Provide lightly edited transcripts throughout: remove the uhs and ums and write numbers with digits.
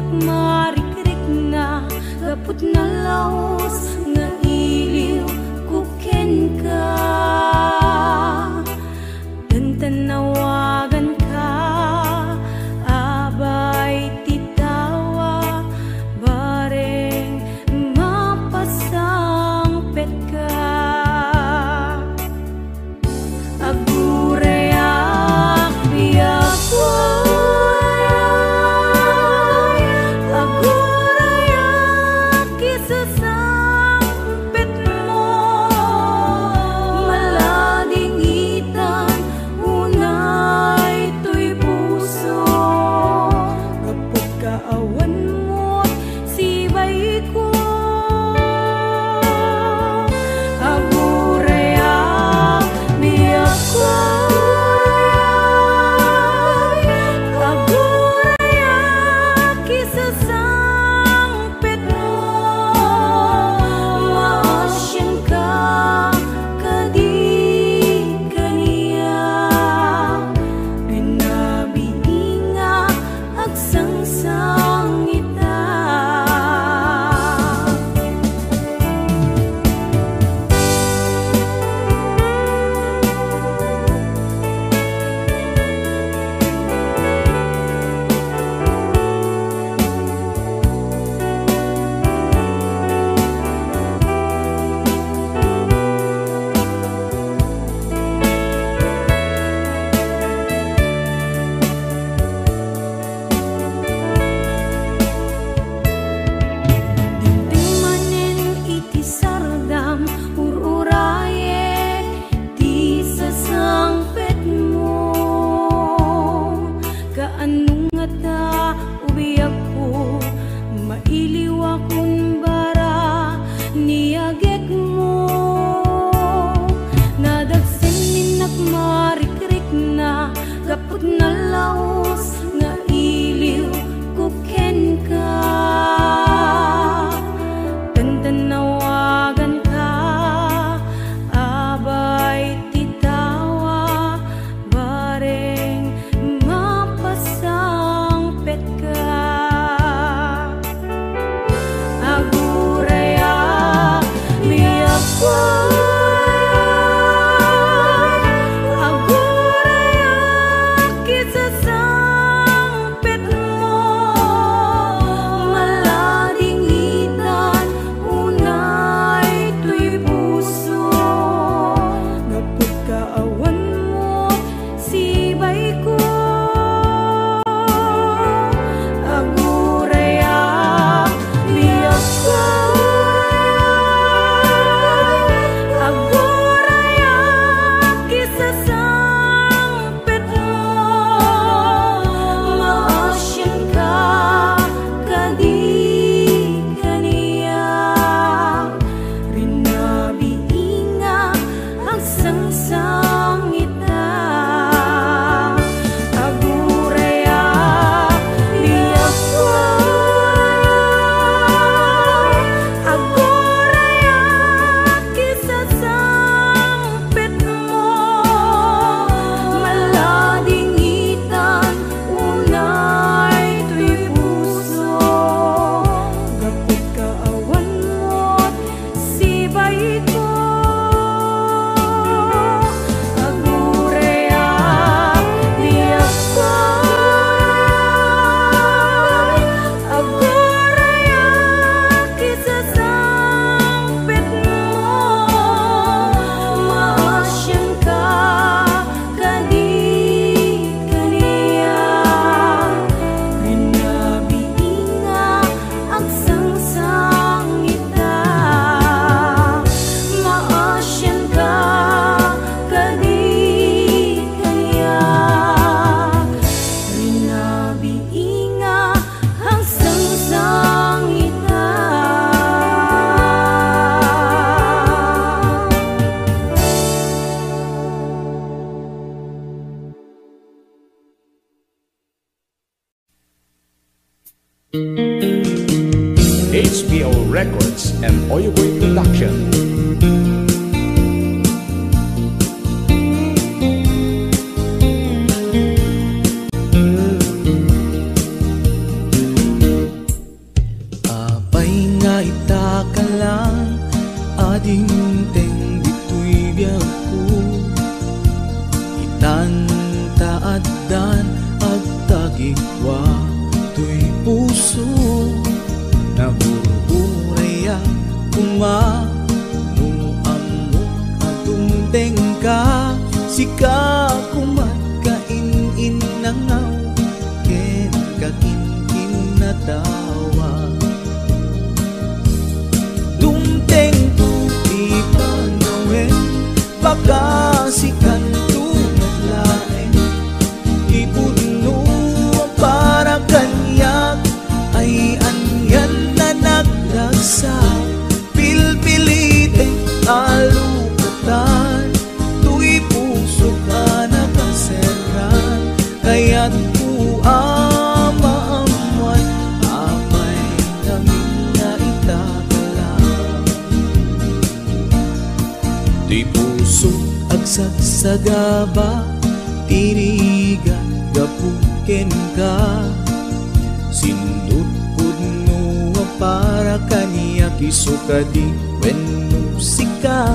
nagmarikrik na gapot na laos nga iliw kuken ka. Tanawagan ka, abay titawa, bareng mapasangpet ka. Agurayak biyak agurayak isasangpet mo, malading itan unay to'y puso. Kapag kaawan mo't sibay ko, agurayak biyak ko, agurayak isasangpet mo, maasyan ka kadi kaniya. Binabiinga agsangsang ita. Manen iti sardam ururayek di sasangpet mo, kaanong nga ta ubiyak ko, mailiw akong bara niyagek mo. Nadagsin nagmarikrik na gapot na laos nga iliw kuken ka. Tanawagan ka, abay titawa, bareng mapasangpet ka. Agurayak biyak ko, agurayak isasangpet mo, malading itan unay to'y puso. Kapag kaawan mo sibay ko, agurayak biyak ko, agurayak isasangpet mo, maasyan ka kadi kaniya. Rinabiinga agsangsang ita. Agurayak biyak ko, agurayak isasangpet mo, malading itan unay to'y puso. Kapag kaawan mo't sibay ko, agurayak biyak ko, agurayak isasangpet mo, maasyan ka kadi kaniya. Rinabiinga agsangsang ita, maasyan ka kadi kaniya. Rinabiinga agsangsang ita. HBO Records and Oyoboy Production. adinteng dito'y biyaku, itantaadan agtagikwa to'y puso. Nabuburaya kumanuamok adungteng ka, sika kumat kainin nangaw ken kakinkin na tawa. Dumteng tu ipanawin baka sikan tu naglaen, ibudno para kanyak ay anyan na nagragsa. Pilpiliteng alukatan tu'y puso ka nakaseran, kaya't ku amaamuan apay namin na itakalang. Tu'y puso agsagsagaba, tirigan gapuken ka, sindut pudno para kaniya kisukadi wenno sika.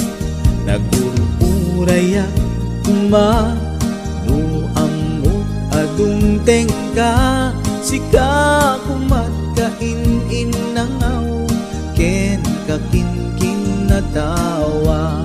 Nagururaya kuma no amot adungteng ka, sika kumat kainin nangaw ken kakinkin na tawa.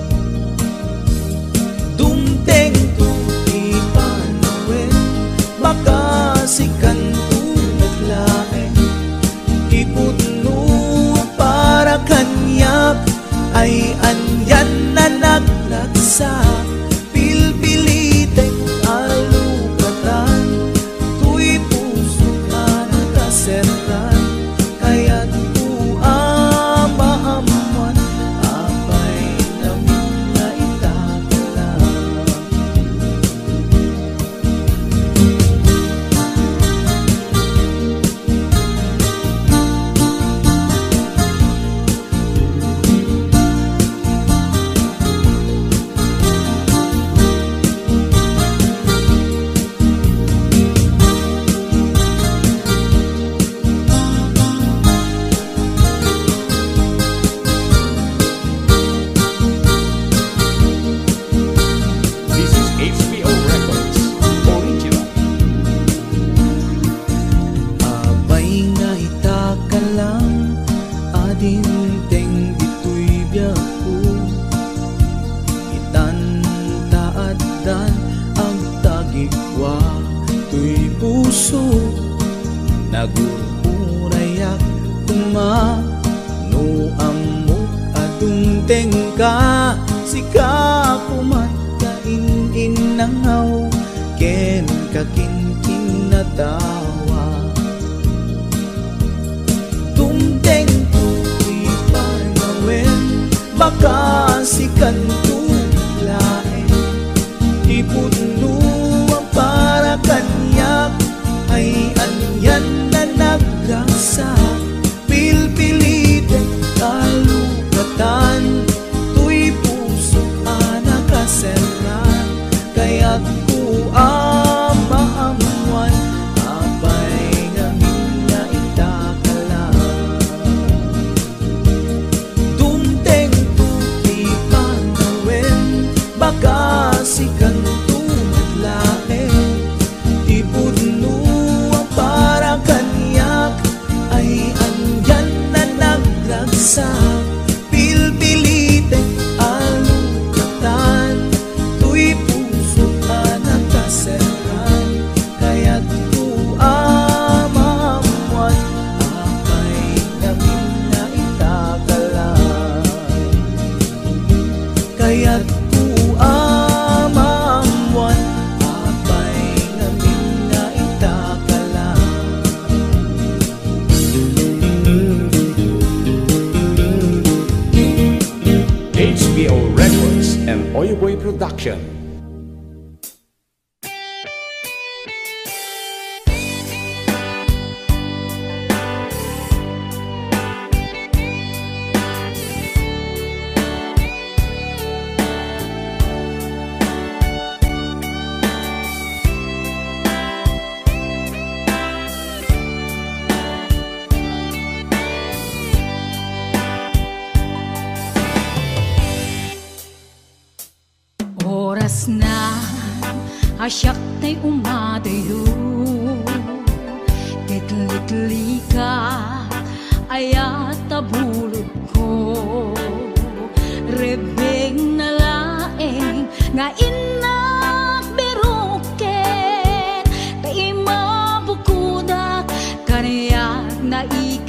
Dumteng tu ipanawin baka sikan tu naglaen, ipudno para kanyak ay anyan na naglagsa. Pilpiliteng alukatan tu'y puso ka nakaseran, kaya't ku amaamuan apay namin na itakalang. This is HBO Records Original. Abay nga itakalang adinteng dito'y biyaku, itantaadan ang tagikwa to'y puso. Nagururayak kumanuamok adungteng ka, sika kumat kainin nangaw ken kakinkin na tawa. Dumteng tu ipanawin baka sikan tu laen, ipudno para kanyak ay anyan na nagragsa. Pilpiliteng kalugatan tu'y puso ka nakaseran, kaya't ku amaamuan apay namin na itakalang. Dumteng tu ipanawin baka sikan tu naglaen, ipudno para kanyak ay anyan na nagragsa. Pilpiliteng alukatan tu'y puso ka nakaseran, kaya't ku amaamuan apay namin na itakalang. Kaya't ku amaamuan apay namin na itakalang. HBO Records and Oyoboy Production. na asyak tay umadayo Kitli-kitli ka ayat tabulog ko Rebeng na laeng nga inak biruken Kay mabukudak kaniyak na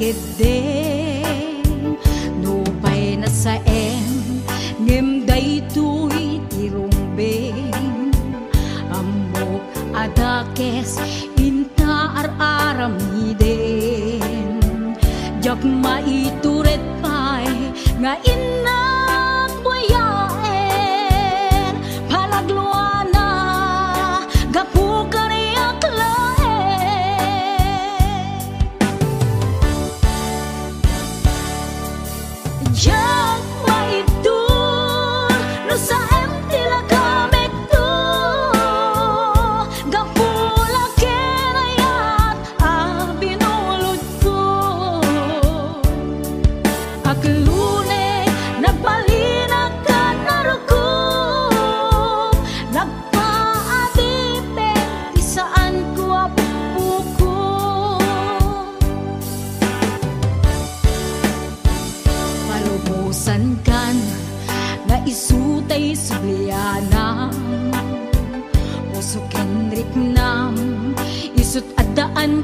ikideng Nupay na sa ngem daytoy tirumbeng Amok adakes inta ar-aramiden Jak maituret pay nga inak buyaen Palagluana gapu kaniyak laen Jak maitur no sa tila kamek to Gapula kenayat binulod ko Aklune nagpalinag ka narukom Nagpaadipe di saan ko apuko Palubusan kan na isutay subliana Puso kenrik nam isut adaan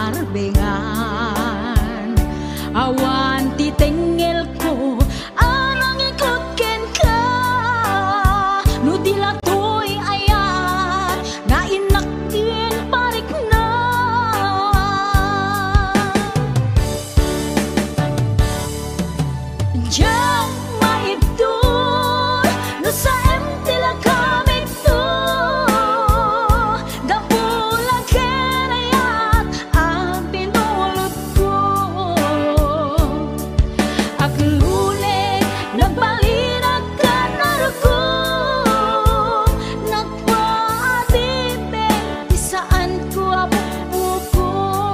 karbengan Awan titengel ko anang ikot ken ka No dilatoy ayat na inaktin parik na Diyan maitur no sa tila kamek to Gapula kenayat binulod ko Aklune nagbalinag ka narukom Nagpaadipe di saan ko apuko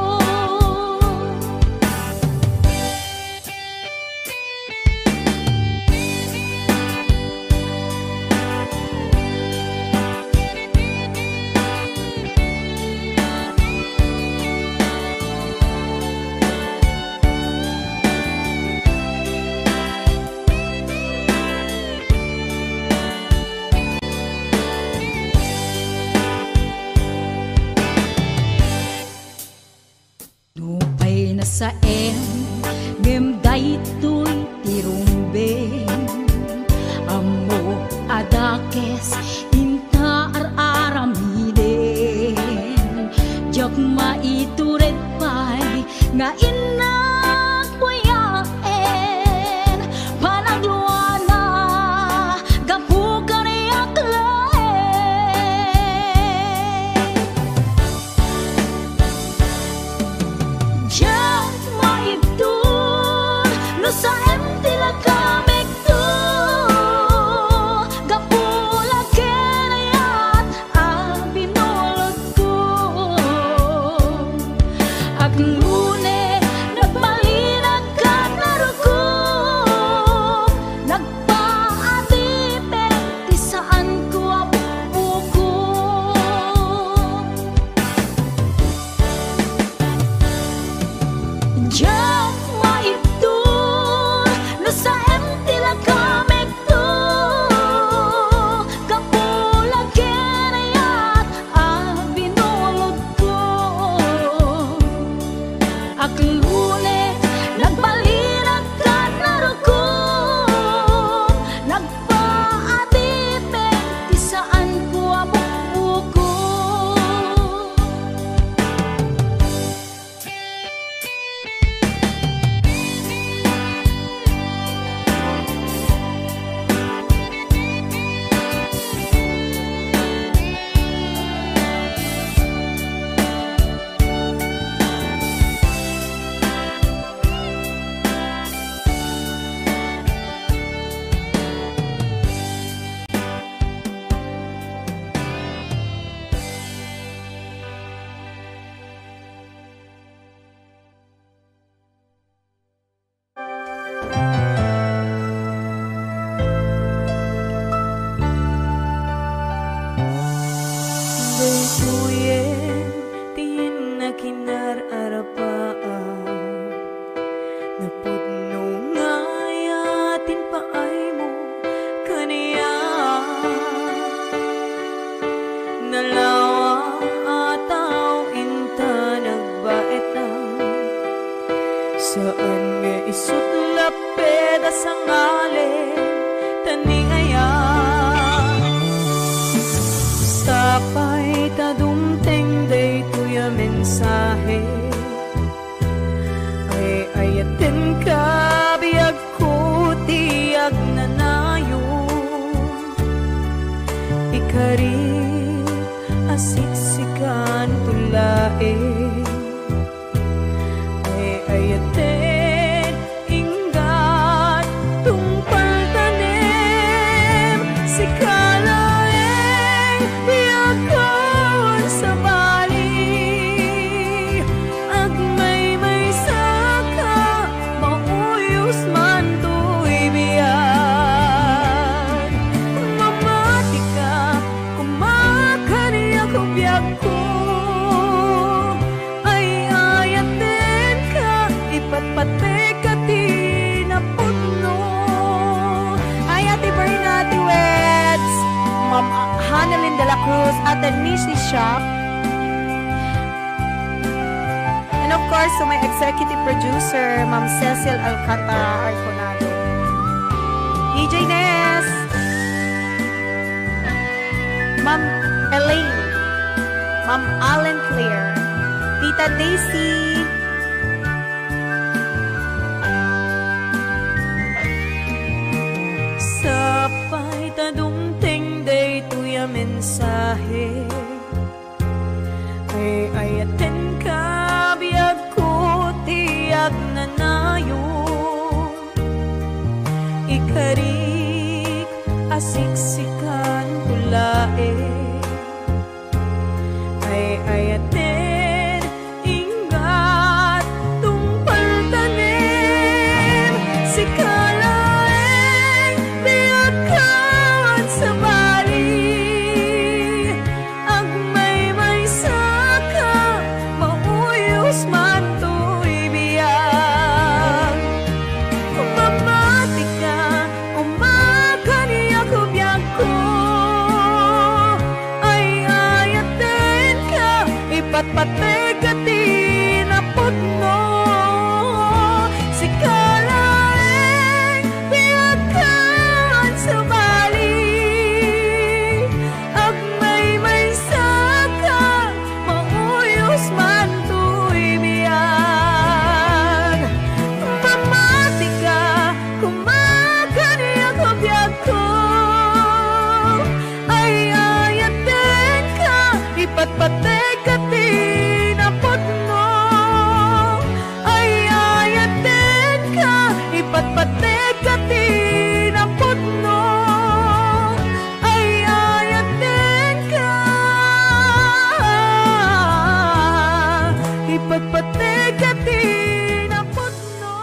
Nupay na sa ngem daytoy tirumbeng Amo adakes inta ar-aramiden Jak maituret pay nga inak buyaen Panagluana gapu kaniyak laen Jak sangalin taningayat sapay tadumteng day tuya mensahe ay ayatin ka biyag ko tiyag nanayon ikari asiksikan tulae ay ayatin inggat tungpal tanim si kalaeng yakon sa bali agmay may saka mauyos man to'y biyan mamati ka kumakani ako biyag ko ay ayatin ka ipatpate ka tinapuno ay Ate Berna, Ate Weds, Ma'am Hanalyn de la Cruz at the Nishi Shop, and of course to my executive producer Ma'am Cecil Alcantara Arconado, DJ Ness, Ma'am Elaine, Ma'am Allen Claire, Tita Daisy, sapay tadumteng day tuya mensahe ay ayaten ka biyag ko tiyag nanayon ikarik asiksikan tulae ay ayaten inggat tungpal tanim si kalaeng biyag kawan sa bali agmay may saka mauyos man to'y biyag mamati ka umakani ako biyag ko ay ayaten ka ipatpate ka tinaputno si kalaeng biyag kawan sa bali agmay may saka mauyos man to'y biyag mamati ka kumakani ako biyag ko ay ayaten ka ipatpate ka tinaputno ay ayaten ka ipatpate ka tinaputno ay ayaten ka ipatpate ka tinaputno.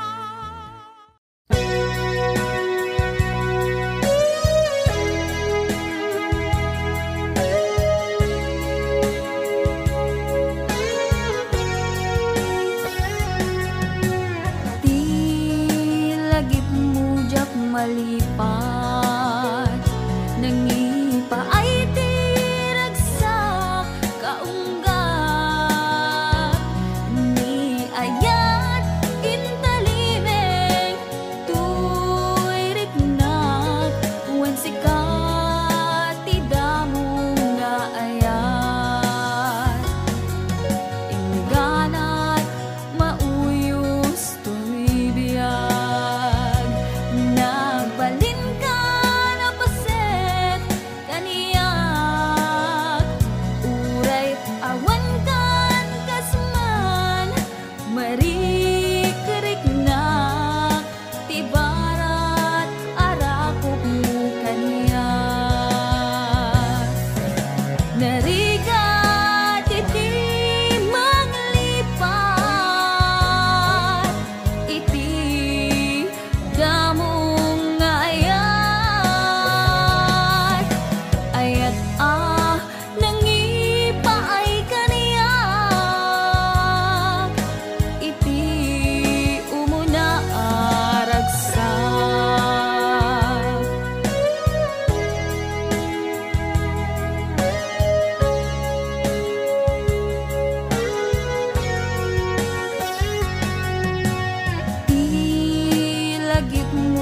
Di lagip mo jak malipat nangipa ay tiragsak kaunggat ni ayat intalimeng tuy riknak wen sikat tidamong nga ayat ingganat mauyos tuy biyag nagbalin ka na paset kaniyak uray awan kan kasman marikiriknak tibarat arakok mo kaniyak narigat iti maglipat iti damong nga ayat ayat nangipa ay kaniyak iti umuna aragsak di lagip mo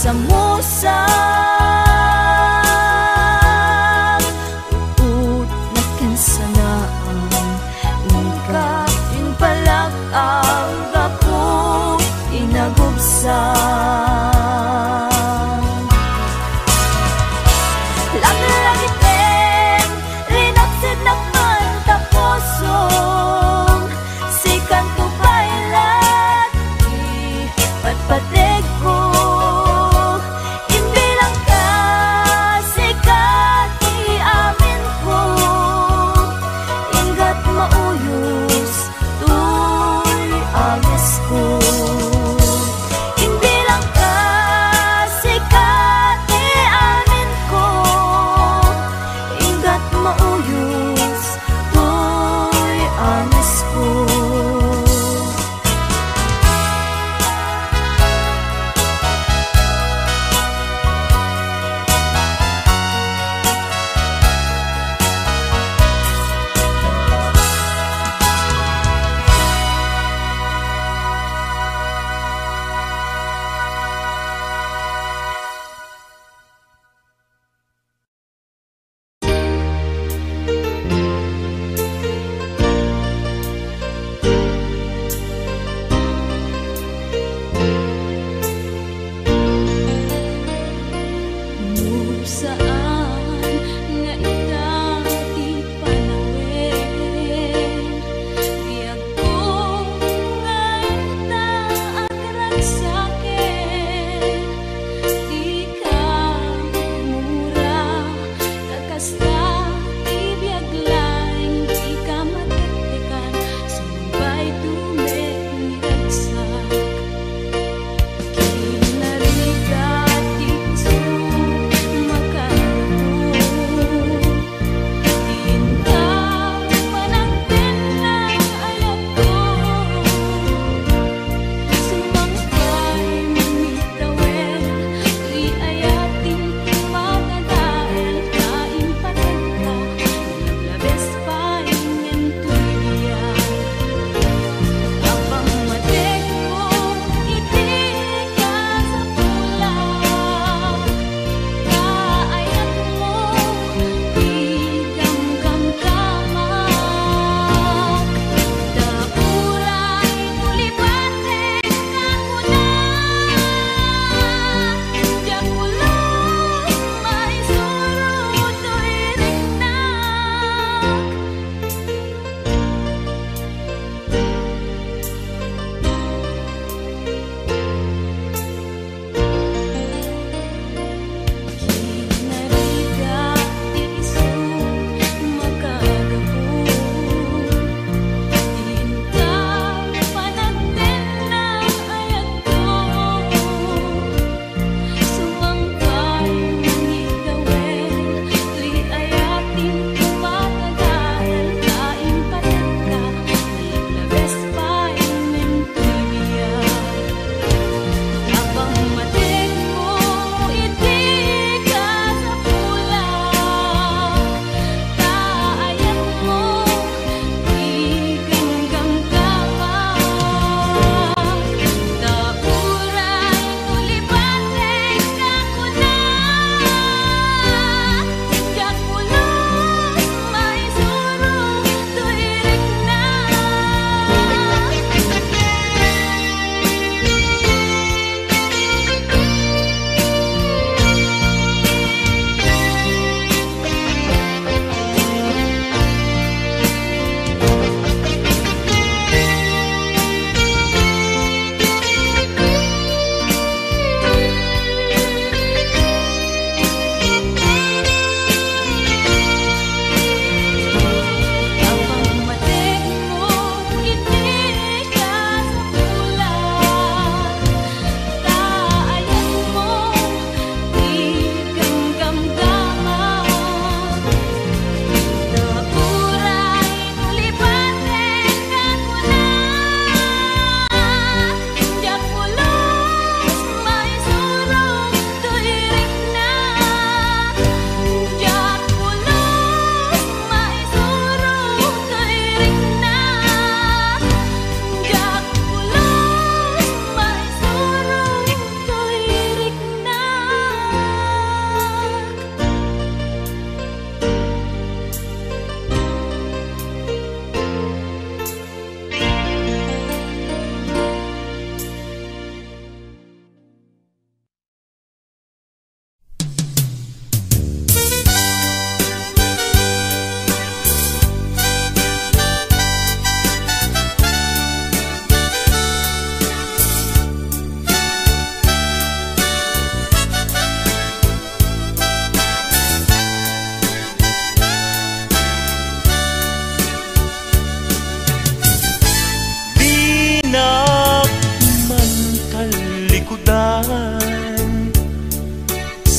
sa musang uut na kansanaang ika inpalak ang gapong inagubsang langit-langiten rinaksid ng mantapusong sikan ko pailat ipatpatig ko imbilang ka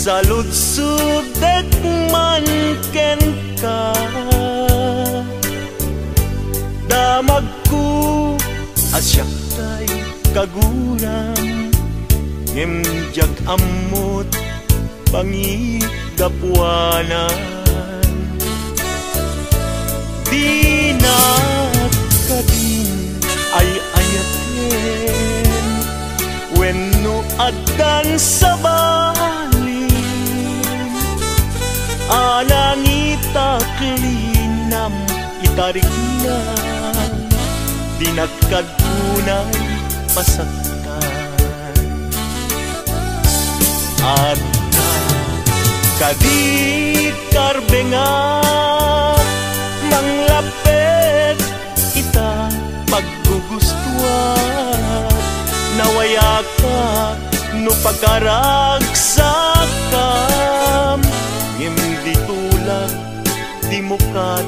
sa lutsud man ken ka. Damag ko asyak kay kaguram, ngimjag amot pangigapuanan. Di na kadin ay ayaten, wenno adan sa balin, anang itaklinam itarik na, di nagkadunay pasaktan. At kadit karbengak manglapet ita paggugustuhan, nawaya ka no pagkaragsakam, hindi tulak di mukat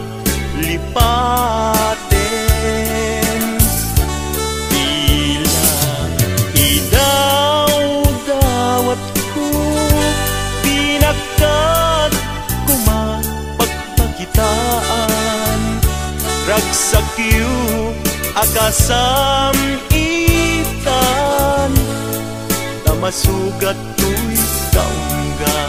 lipaten. Tila idaw-dawat ko, pinakat kumapagpakitaan, ragsakyu akasam itan, tamasugat to'y kaungga.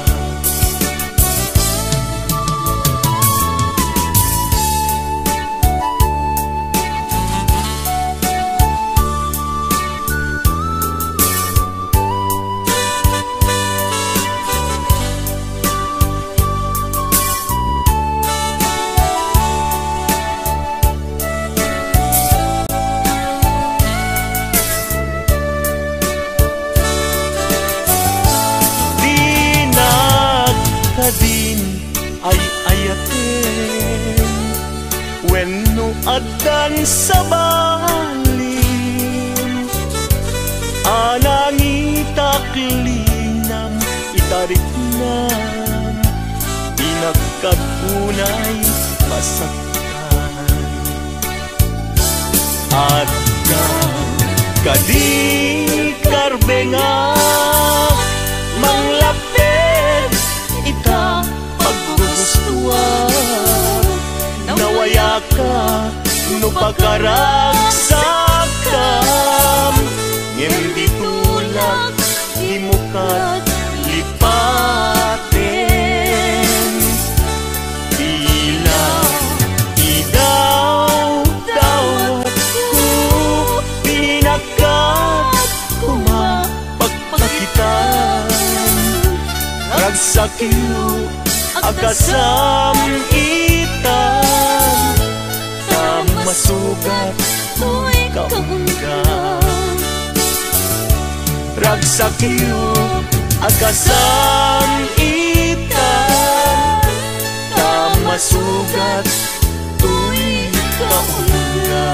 Din ay ayaten, wenno adan sa balin, anang itaklinam itariknam, inagkadunay masaktan. At kadi karbengak manglapit ita paggugustuhan, nawaya ka no pagkaragsakam, ngimdi tulak di mukat lipaten. Tila idaw-dawat ko, pinakat kumapagpakitan, ragsakyu akasam itan, tamasugat to'y kaungga. Ragsakyu akasam itan, tamasugat to'y kaungga.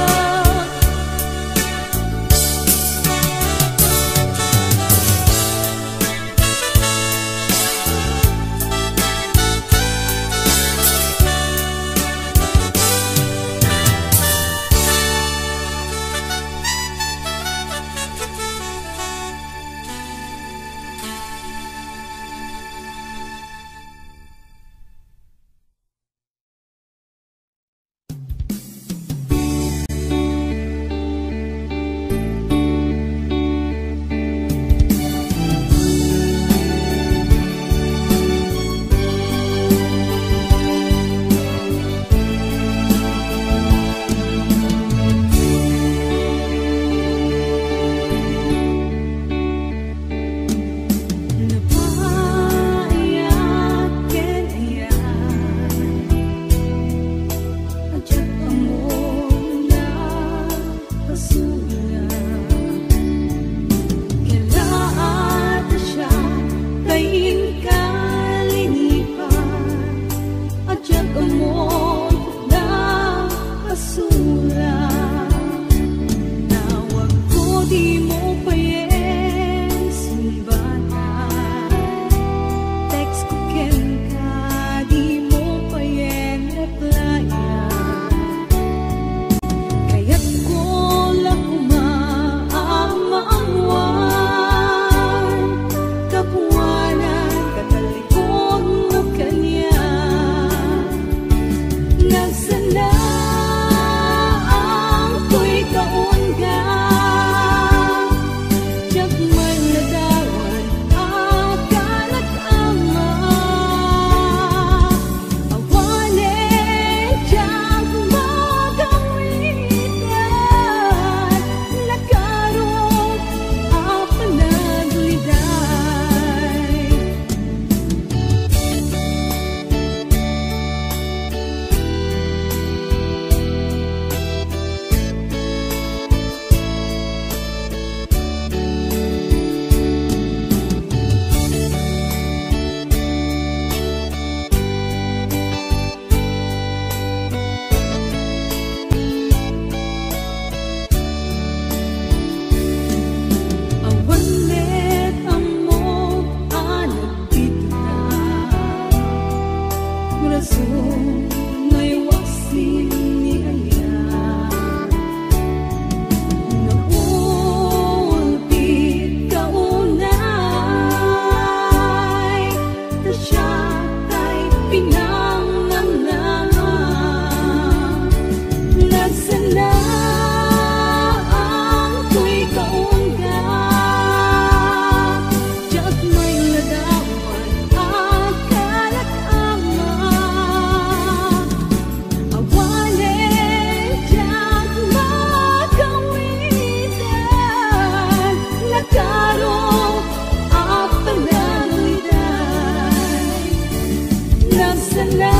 sana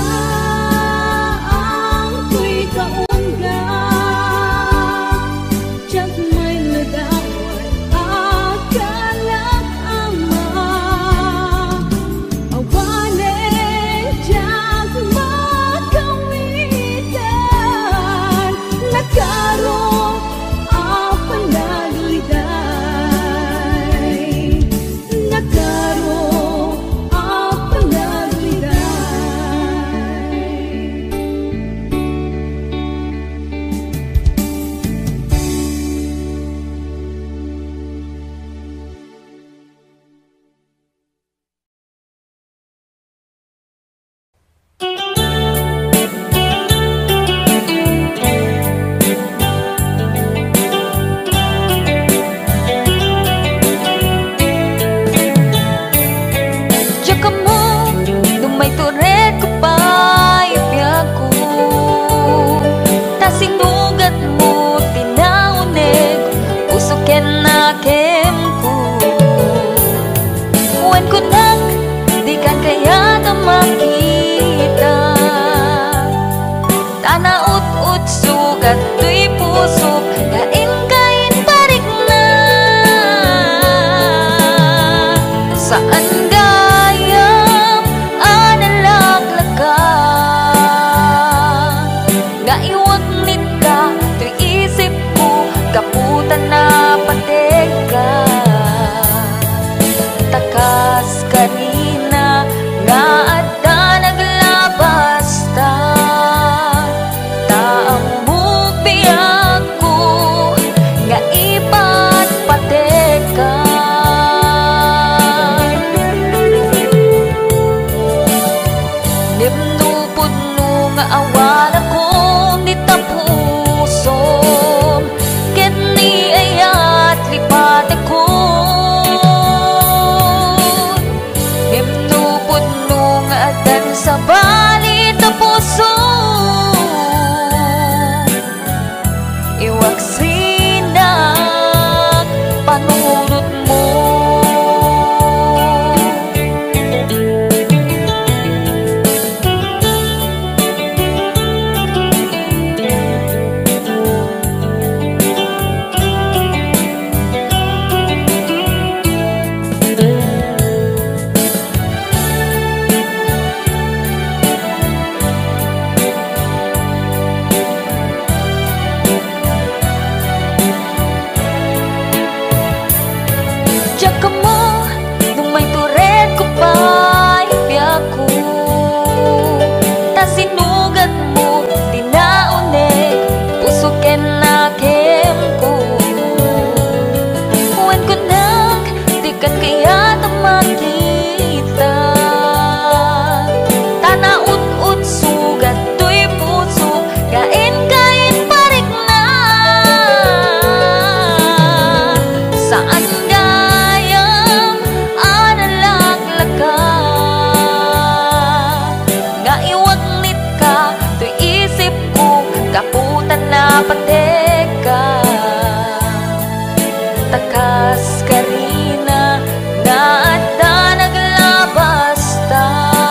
ang ko'y kaungga, tiyak may ladawan akalat ama, awanin tiyak makawitan, nagkaroon ang panagaliday, nagkaroon ang panagaliday. Tsaka mo, dumay turet ko pa ipiyag ko, ta sinugat mo tinaunig, usukin na kem ko. Uwan ko nang di kan kaya na makita, tanaut-ut sugat tuy puso, kain-kain parik na. Saan gayam analaglaga, nga iwagnit ka tuy isip ko, kaputan na pateka. Takas kanina nga adda naglabas ta, taang mubiyag ko nga ipat pateka. Nimnupod no nga awala kong di tapusom, ket ni ayat lipat ako. Nimnupod no nga adan sa balit na puso, iwag sinak panunot mo. Tsaka mo, dumay turet ko pa ipiyag ko, ta sinugat mo tinaunig, usukin na kem ko. Uwan ko nang di kan kaya na makita, tanaut-ut sugat tuy puso, kain-kain parik na. Saan gayam analaglaga, nga iwagnit ka tuy isip ko, kaputan na pateka. Takas karina nga adda naglabas ta,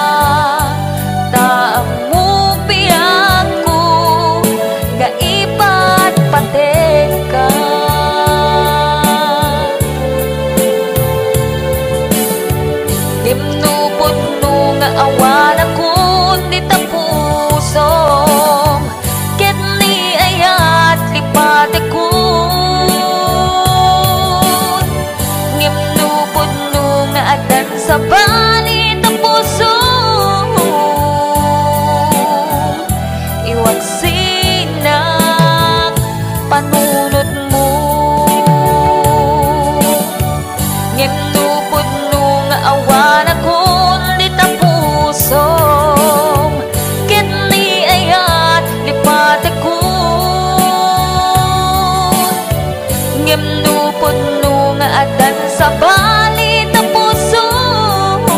taang mubiyag ko nga ipat pateka. Nimnupod no nga awala kong di tapusom, ket ni ayat lipat ako. Nimnupod no nga adan sa balit na puso, iwag sinak panunot mo. Nimnupod no nga awana kong di tapusom, ket ni ayat lipat ako. Nimnupod no nga adan sa balit na puso,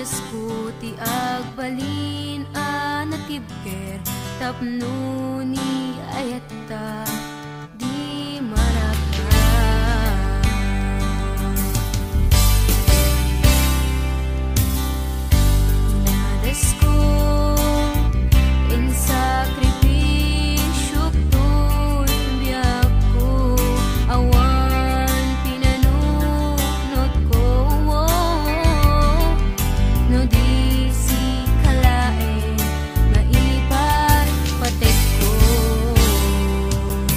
Naskuti agbalin anatibker tapno ni ayata di maraka. Inadas ko in sakripisyo to'y biyak ko awan pinanunot ko. No di si kalae mailipat patek ko.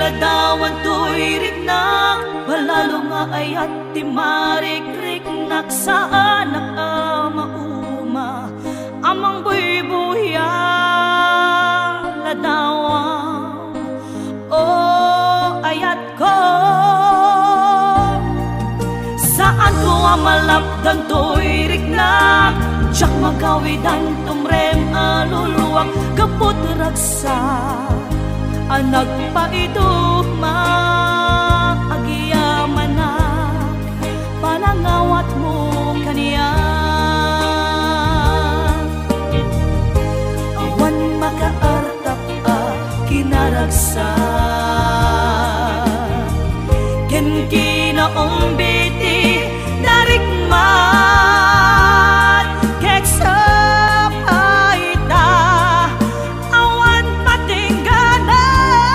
mailadawan to'y riknak, palalo nga ayat ti marikrik-nak sa anak mauma, amang buy-buya ladawan. O ayat ko, saan ko amalapdan to'y riknak, jak magawidan tumrem aluluwak, kaput ragsa anak pa ito maagyamanak, panangawat mo kaniya. Awan makaartap kinaragsa, ken kinaong biti narikmat, kek sa paita awan patinggana,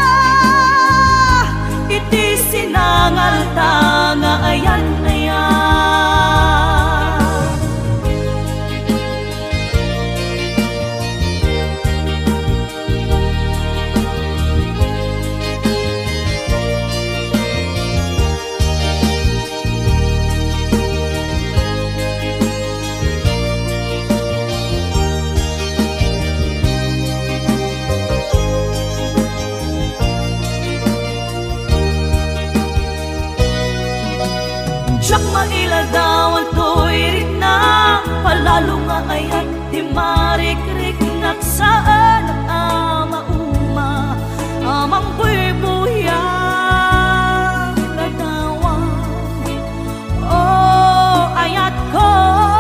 iti sinangal tanga ayan ayan. Jak mailadawan to'y riknak, palalo nga ayat di marikrik-nak sa anak mauma, amang buy-buya ladawan. O ayat ko,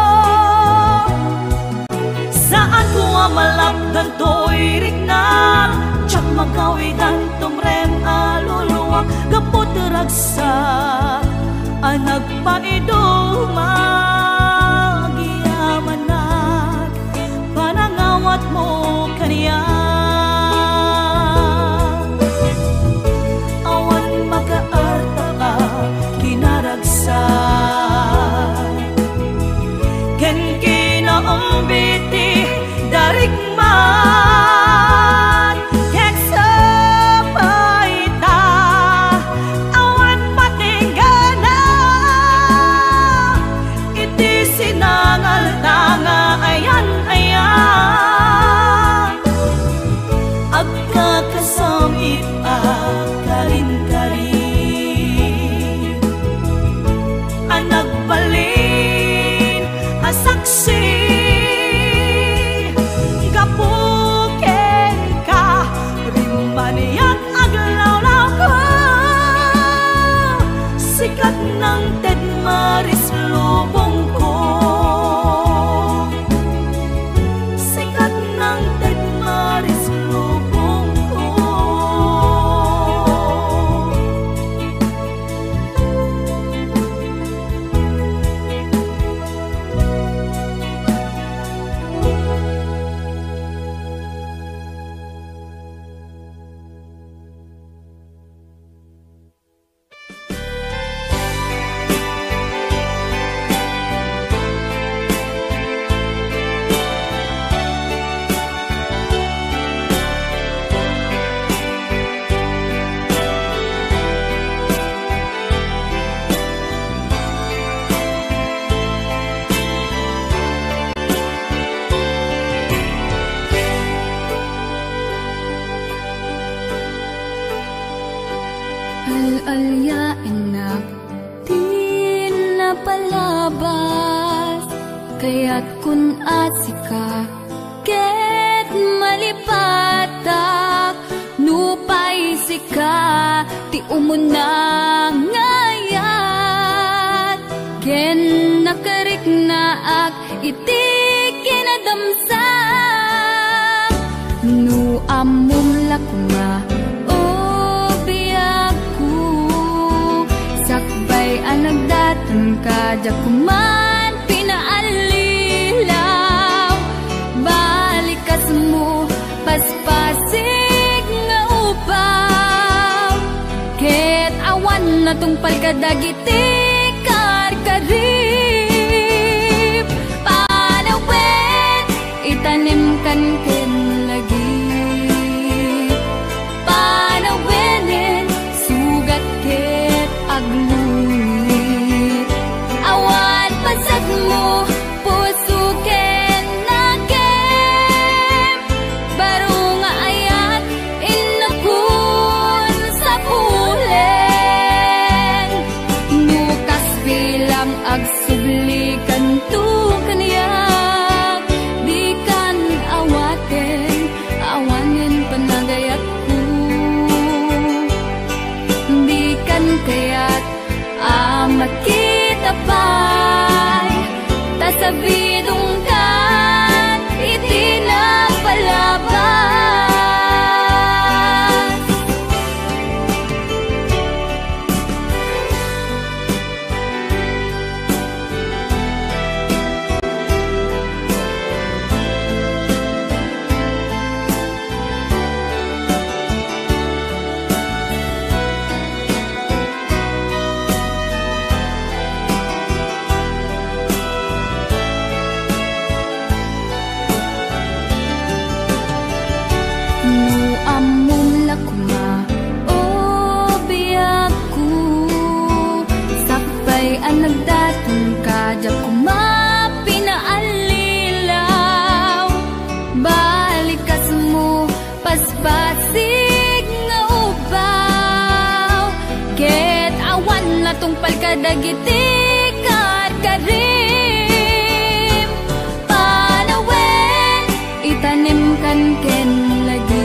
saan ko amalapdan to'y riknak, jak magawidan tumrem aluluwak, kaput ragsa anak pa ito magyamanak, panangawat mo kaniya. Awan makaarta kinaragsa, ken kinaong biti darikmat, kek sa paita awan patinggana, iti sinangal tanga ayan ayan. Agkakasamit karin-karin, anak balin asaksi, gapuken ka rimbaniyak aglawlaw ko, sikat ng Ted Maris lubong ko, sikat ng Ted Maris lubong ko. Al-alya enak di napalabas, kaya't kun asika ket malipatak, nupay sika ti umuna ngayat, ken nakarik naak iti kinadamsak, nu amum lakuma sakbay ang nagdatan ka, jakuman pinaalilaw, balikas mo paspasig nga upaw, ket awan na tungpal kadagiti karkarip, panawin itanim kan ken lagi, panawinin panagayat ko. Di kan kaya't makita pa'y tasabidong kan itinapalabas. Amum lakuma o biyaku sakbay ang nagdatong kadya kuma pinaalilaw. Balik kas mo paspasig nga ubaw, ket awan na tungpal kadagiti karim. Panawen itanim kan ken lagi,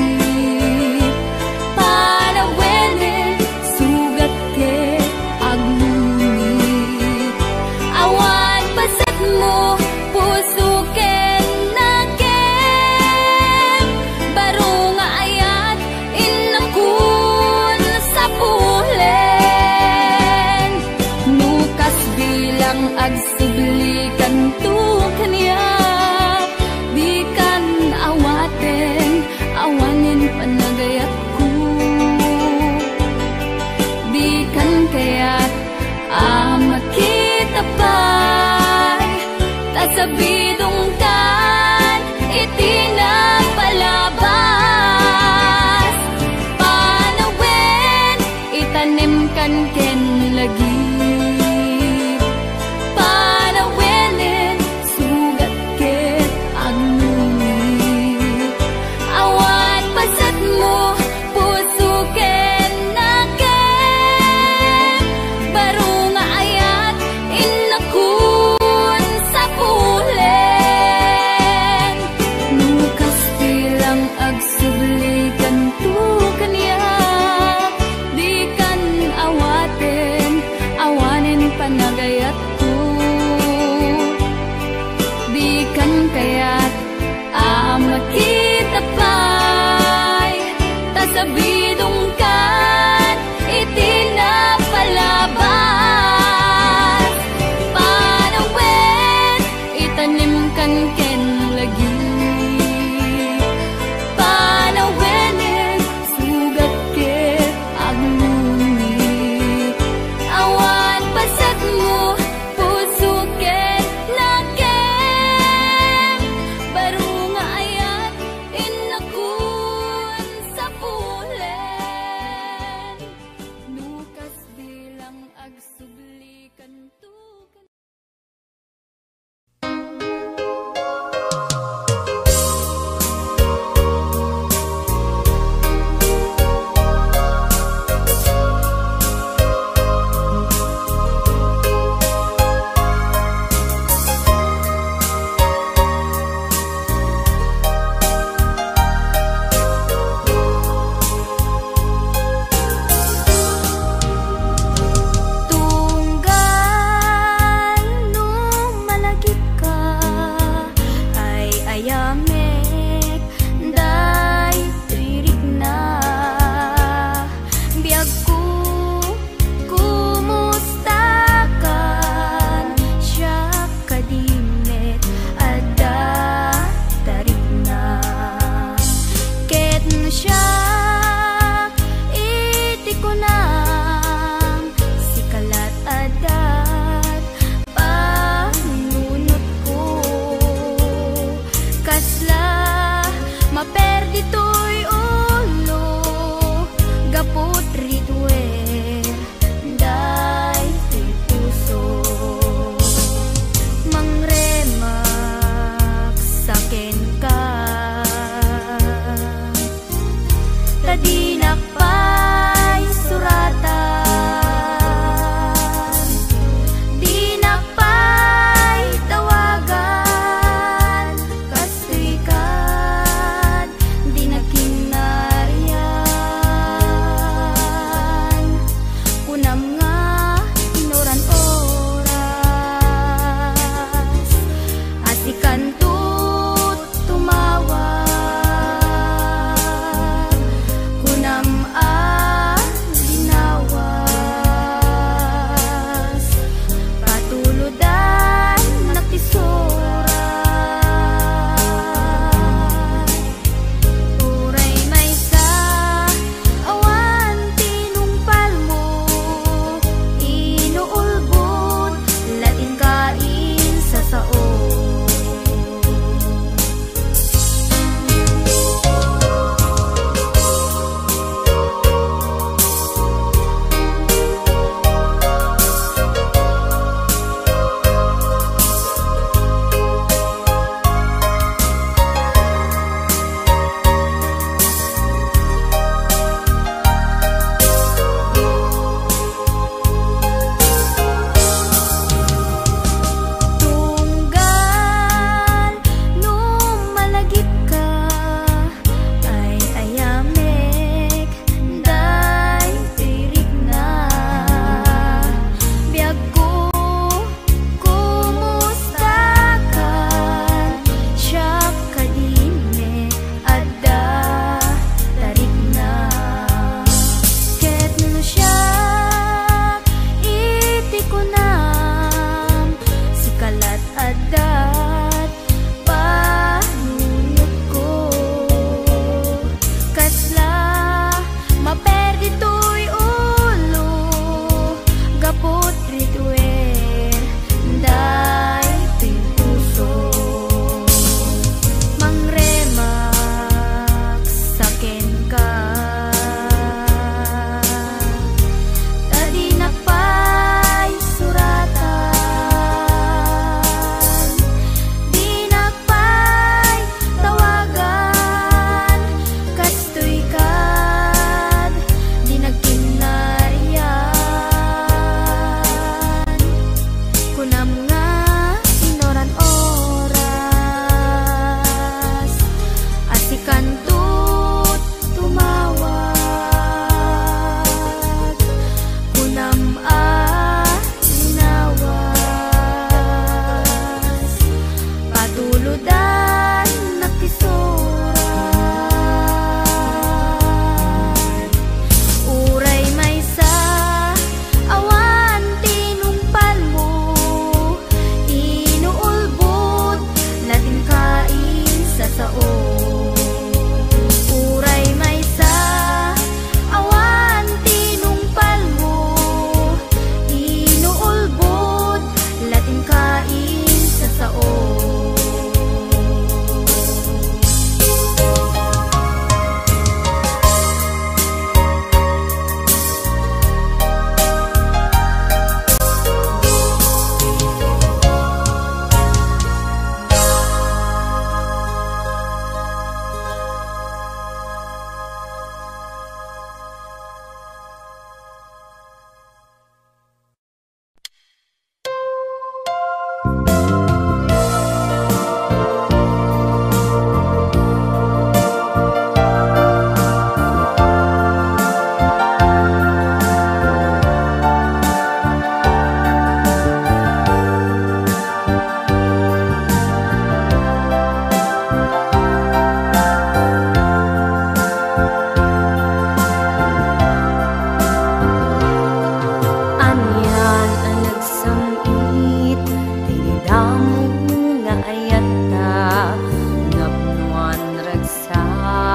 agsublikan tu kanya. Di kan awaten, awanin panagayat ko. Di kan kaya't makita pa'y tasabidong kan itinapalabas. Panawen itanim kan ken lagi, panagayat ko. Di kan kaya't makita pa'y tasabidong kan itinapalabas. Panawen itanim kan ken lagi, panawen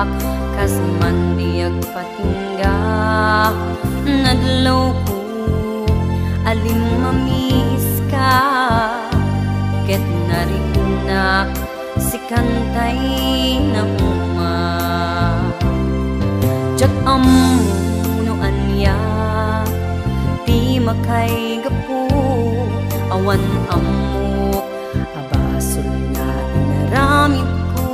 ragsak kas mandiag patingga nadlaw ko alim mamis ka ket narinak si kantay na uma jak amuno anya ti makay gapu awan amok abasol na inaramid ko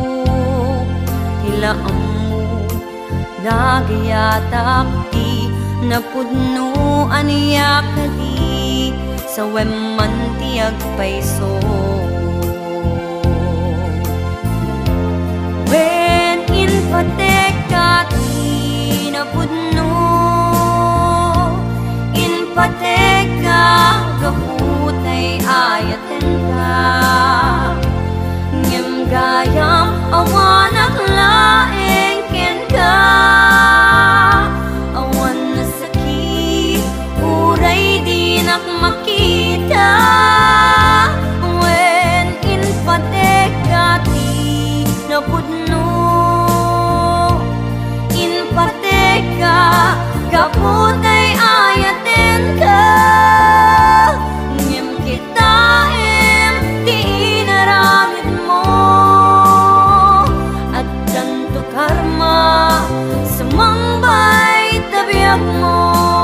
tila amok nagayatak ti napudno aniya kadi sa wemman ti agpayso when in pateka ti napudno in pateka gaputay ayaten ka ngem gayam awanak laeng ken ka awan na sakit uray di nak makita when in pateka ti napudno in pateka kaputay ayaten ka ngem kita ti inaramid mo at danto karma sa mangbay tabiyag mo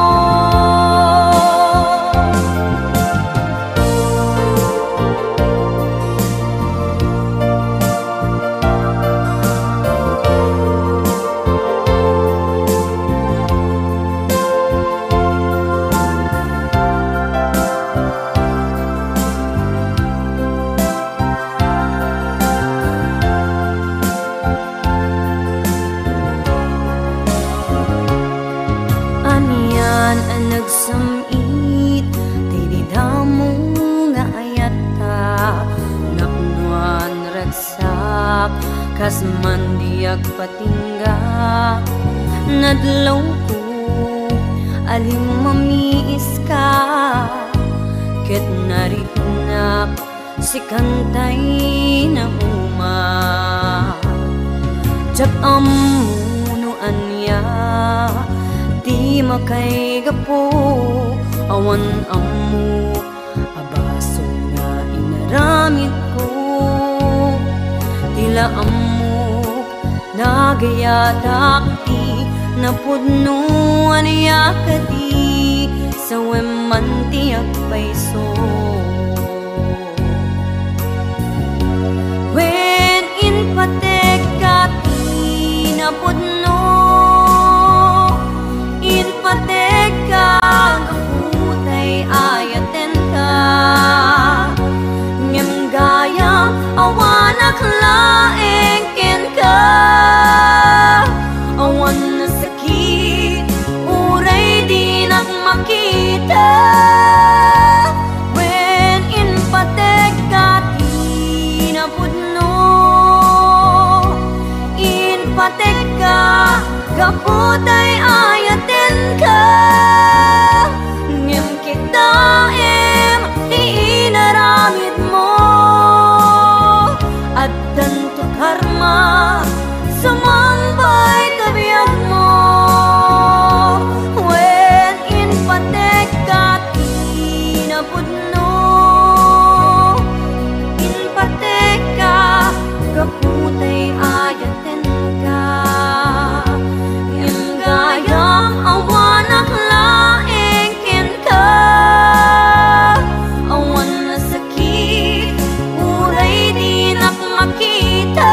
nagsamit ti didamo nga ayata naknuan ragsak kas mandiag patingga nadlaw ko alim mamiis ka ket narinak si kantay na uma jak amuno anya di makay gapo awan amok abaso nga inaramid ko tila amok nagayatak ti napudno aniya kadi sa wemman ti agpayso when in pateka ti napudno in pateka gaputay ayaten ka ngem gaya awanak laeng ken ka awan na sakit uray di nak makita when in pateka ti napudno in pateka gaputay ayaten ka ngem kita ti inaramid mo at danto karma sumangbay tabiyag mo when in pateka ti napudno in pateka gaputay ayaten ka gayam awanak laeng ken ka awan na sakit uray di nak makita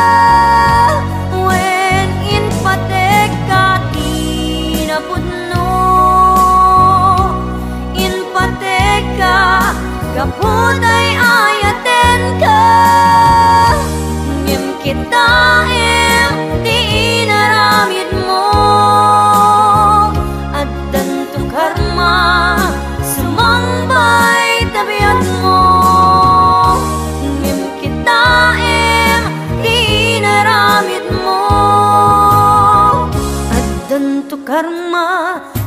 when in pateka ti napudno in pateka gaputay ayaten ka ngem kita ti inaramid mo at danto karma sumangbay tabiyag mo ngem kita ti inaramid mo at danto karma